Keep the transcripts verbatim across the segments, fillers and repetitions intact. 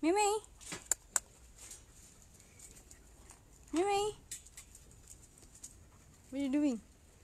Mimi. Mimi. What are you doing?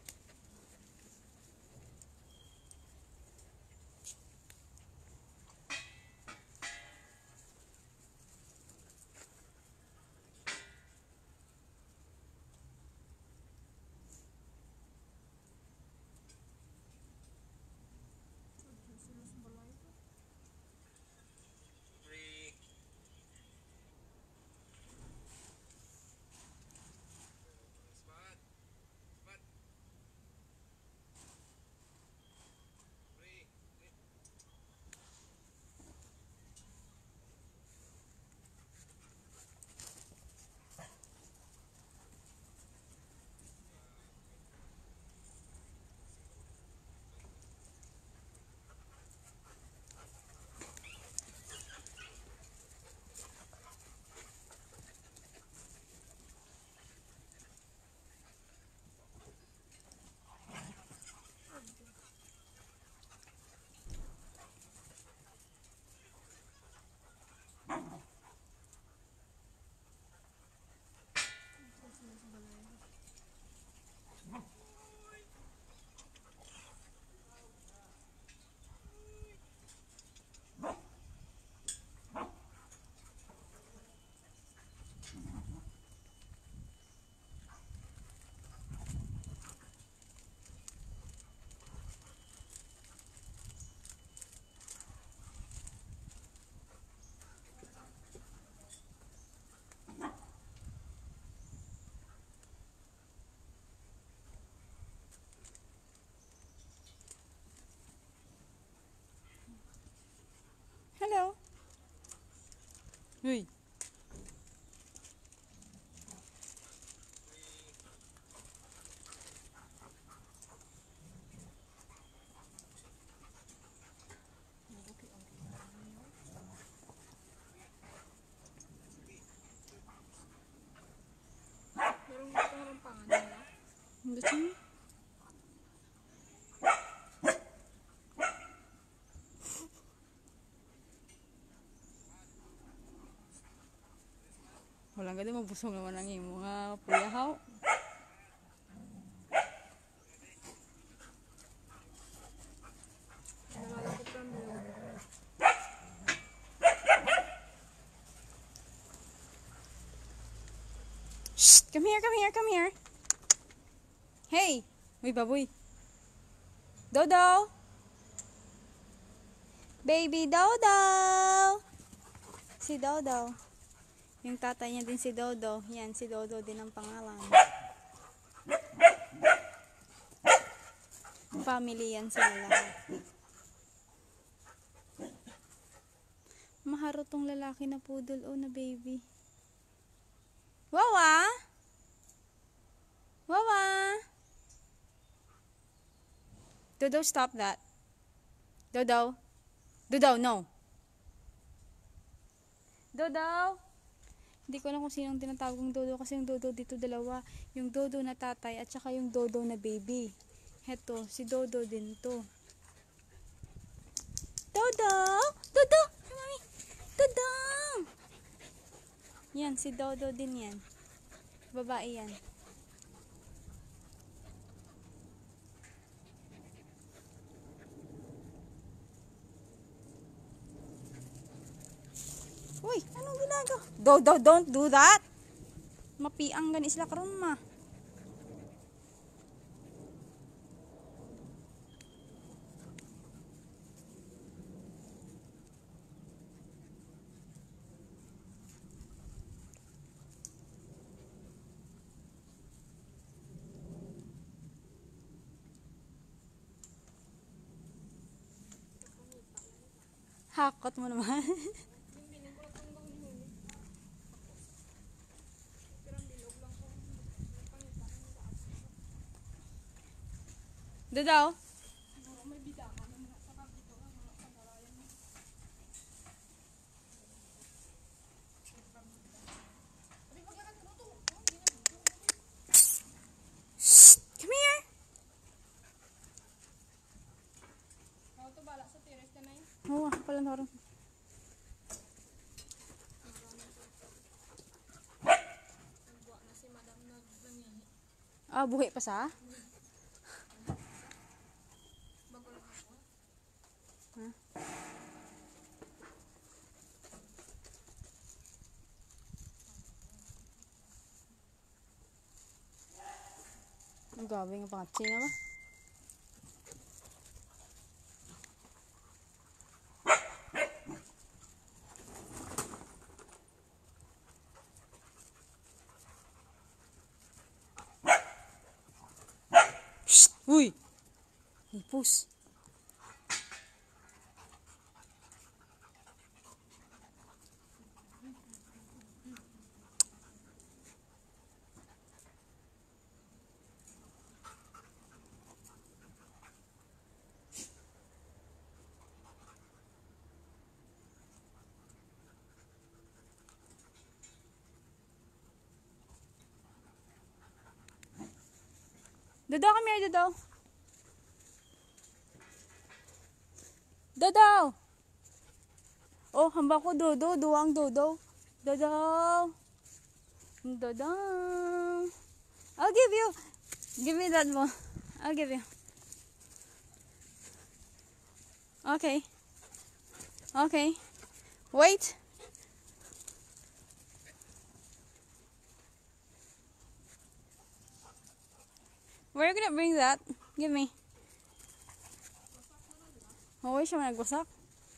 Hello. Uy. Meron mo itong rampangan nila. Gusto mo? Walang ganda mabusong naman ang iyong mga puyahaw. Nalalakot lang nila. Shh! Come here, come here, come here. Hey! Uy, baboy. Dodo! Baby Dodo! Si Dodo. Yung tatay niya din si Dodo. Yan, si Dodo din ang pangalan. Family yan sila lahat. Maharo tong lalaki na poodle o na baby. Wawa! Wawa! Dodo, stop that. Dodo. Dodo, no. Dodo! Hindi ko alam kung sinong tinatawag ng Dodo kasi yung Dodo dito dalawa. Yung Dodo na tatay at saka yung Dodo na baby. Heto, si Dodo din to. Dodo! Dodo! Mami! Dodo! Yan, si Dodo din yan. Babae yan. Uy, anong ginagawa? Dodo, don't do that! Mapiang gani sila karon ma. Hakot mo naman. Dodo. Shh! Come here. Ako to bala sa tiris na na yun. Oo, oh, pala naroon. Ah, buhay pa sa? Ha? Ang gabi nga pangatsi na ba? Shh! Uy! Ipus. Dodo, come here, Dodo. Dodo! Oh, hamba ko, Dodo. Duwang Dodo. Dodo! Dodo! I'll give you. Give me that one. I'll give you. Okay. Okay. Wait. Where are you gonna bring that? Give me. Oh, siya man nagwasak.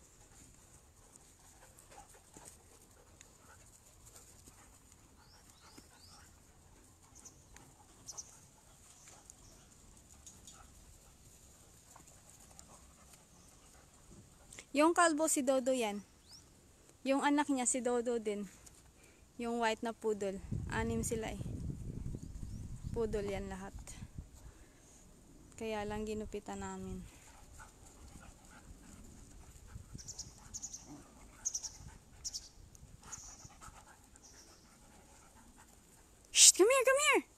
Yung kalbo si Dodo yan. Yung anak niya si Dodo din. Yung white na poodle. Anim sila eh. Poodle yan lahat. Kaya lang ginupitan namin. Shh! Come here! Come here!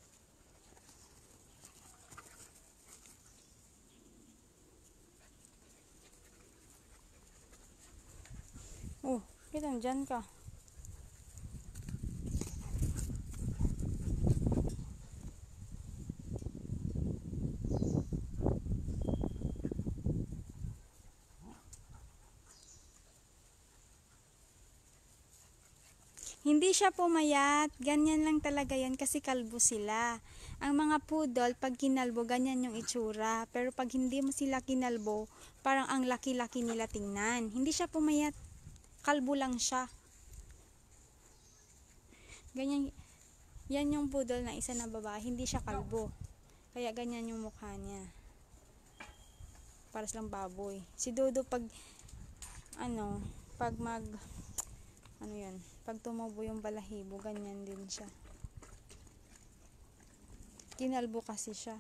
Oh, kitang dyan ka. Hindi siya pumayat. Ganyan lang talaga yan kasi kalbo sila. Ang mga poodle, pag kinalbo, ganyan yung itsura. Pero pag hindi mo sila kinalbo, parang ang laki-laki nila tingnan. Hindi siya pumayat. Kalbo lang siya. Ganyan. Yan yung poodle na isa na babae. Hindi siya kalbo. Kaya ganyan yung mukha niya. Para silang baboy. Si Dodo pag, ano, pag mag, ano yan, pag tumubo yung balahibo, ganyan din siya. Kinalbo kasi siya.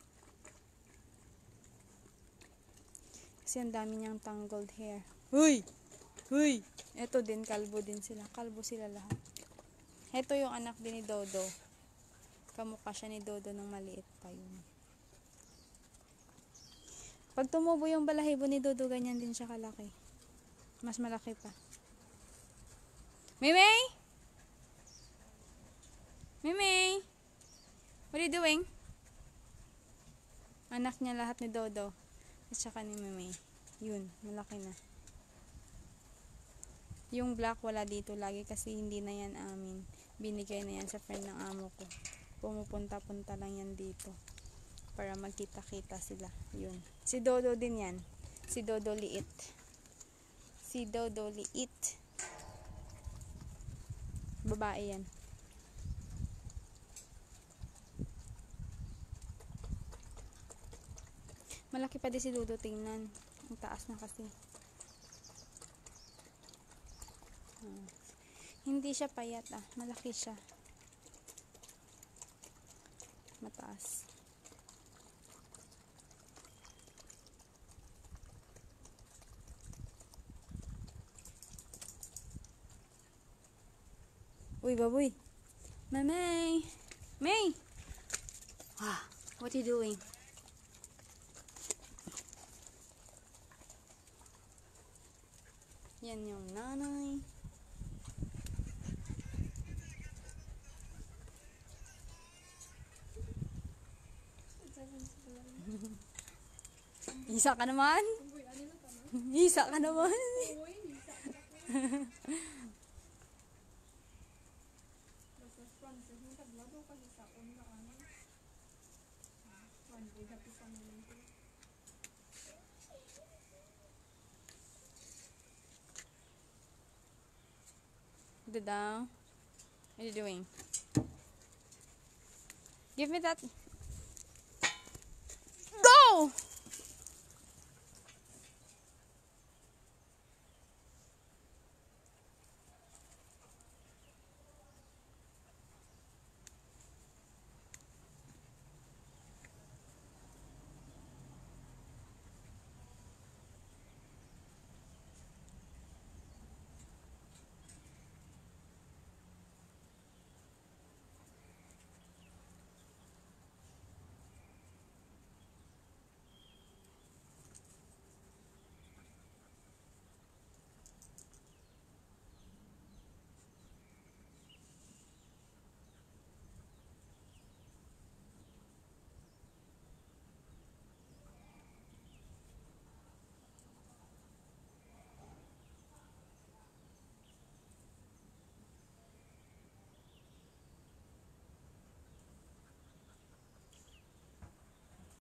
Kasi ang dami niyang tangled hair. Huy! Huy! Ito din, kalbo din sila. Kalbo sila lahat. Ito yung anak din ni Dodo. Kamukha siya ni Dodo nung maliit pa yun. Pag tumubo yung balahibo ni Dodo, ganyan din siya kalaki. Mas malaki pa. Mimay! Mimay! What are you doing? Anak niya lahat ni Dodo. At saka ni Mimay. Yun, malaki na. Yung black wala dito lagi kasi hindi na yan amin. Binigay na yan sa friend ng amo ko. Pumupunta-punta lang yan dito. Para magkita-kita sila. Yun. Si Dodo din yan. Si Dodo liit. Si Dodo liit. Babae yan. Malaki pa din si Dodo tingnan. Ang taas na kasi. Hmm. Hindi siya payat ah. Malaki siya. Mataas. Uy, baboy. Mamay. May. Ah, what are you doing? Yan yung nanay. Isa ka naman. Uy, ano na tama? Isa ka naman. Uy, isa ka na. Basta Francis, nung taglado ka sa una ano. One day, happy sa naman ko. Dada. What are you doing? Give me that. Go!